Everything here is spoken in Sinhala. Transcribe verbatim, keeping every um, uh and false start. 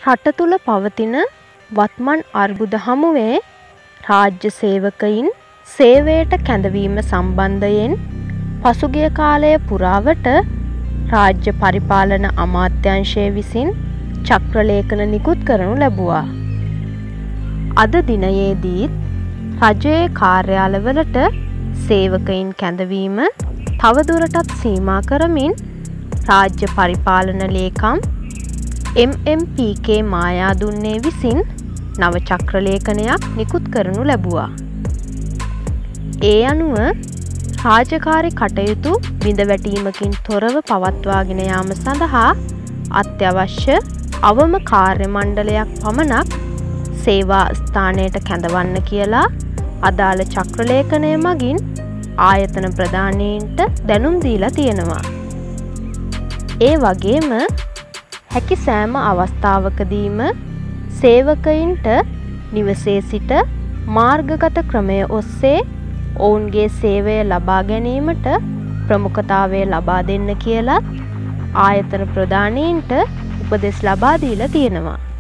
රට තුළ පවතින වත්මන් අර්බුද හමුවේ රාජ්‍ය සේවකයින් සේවයට කැඳවීම සම්බන්ධයෙන් පසුගිය කාලය පුරාවට රාජ්‍ය පරිපාලන අමාත්‍යාංශය විසින් චක්‍රලේඛන නිකුත් කරනු ලැබුවා. අද දිනයේදීත් රජයේ කාර්යාලවලට සේවකයින් කැඳවීම තවදුරටත් සීමා කරමින් රාජ්‍ය පරිපාලන ලේකම් එම් එම් පී කේ මායාදුන්නේ විසින් නව චක්‍රලේඛනයක් නිකුත් කරනු ලැබුවා. ඒ අනුව රාජකාරී කටයුතු බිඳවැටීමකින් තොරව පවත්වාගෙන යාම සඳහා අත්‍යවශ්‍ය අවම කාර්ය මණ්ඩලයක් පමණක් සේවා ස්ථානයට කැඳවන්න කියලා අදාළ චක්‍රලේඛනය මගින් ආයතන ප්‍රධානීන්ට දැනුම් දීලා තියෙනවා. ඒ වගේම හැකි සෑම අවස්ථාවකදීම සේවකයින්ට නිවසේ සිට මාර්ගගත ක්‍රමය ඔස්සේ ඔවුන්ගේ සේවය ලබා ගැනීමට ප්‍රමුඛතාවය ලබා දෙන්න කියලා ආයතන ප්‍රධානීන්ට උපදෙස් ලබා දීලා තියෙනවා.